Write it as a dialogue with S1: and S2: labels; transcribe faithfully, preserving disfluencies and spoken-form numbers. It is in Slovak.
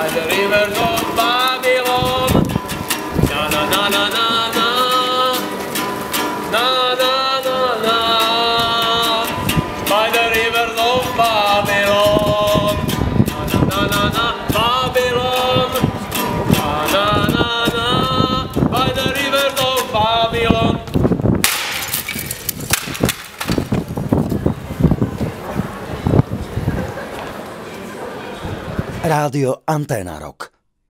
S1: by the rivers of Babylon. Na na na na na na, na na na na, by the rivers of Babylon. Na na na na, Babylon. Na na na na, by the rivers of Babylon.
S2: Rádio Anténa Rock.